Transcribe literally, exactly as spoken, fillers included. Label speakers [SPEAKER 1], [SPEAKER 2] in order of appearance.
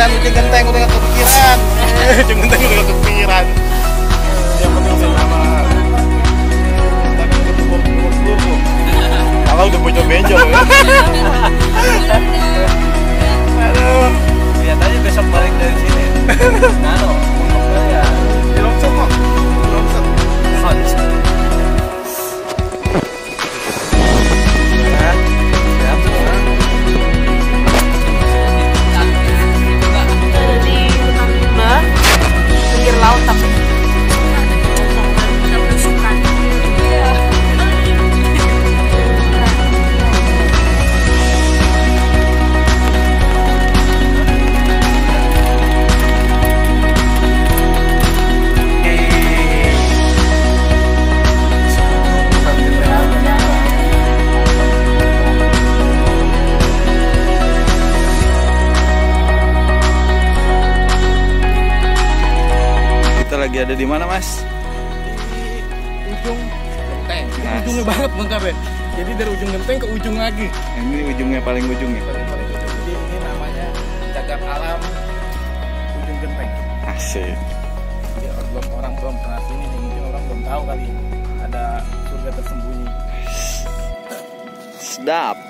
[SPEAKER 1] kepikiran, ujung genteng udah gak kepikiran. Ujung genteng udah gak kepikiran. Yang penting sama. Tapi udah kubur-kubur dulu. Kalau udah bocor benjol ya. Aduh.
[SPEAKER 2] Lihat aja besok balik dari sini. Nano, untuk ya.
[SPEAKER 1] Di lomsot kok. Lomsot.
[SPEAKER 2] Lomsot.
[SPEAKER 3] Laut tapi udah belusukan. Iya.
[SPEAKER 1] Lagi ada di mana, Mas?
[SPEAKER 4] Di ujung genteng.
[SPEAKER 1] Nah.
[SPEAKER 4] Ujungnya banget lengkap ya. Jadi dari ujung genteng ke ujung lagi.
[SPEAKER 1] Ini ujungnya paling ujung nih.
[SPEAKER 4] Paling paling ujung. Jadi ini namanya cagar alam ujung genteng.
[SPEAKER 1] Asik.
[SPEAKER 4] Jadi orang belum orang belum pernah sini, mungkin orang belum tahu kali ada surga tersembunyi.
[SPEAKER 1] Sedap.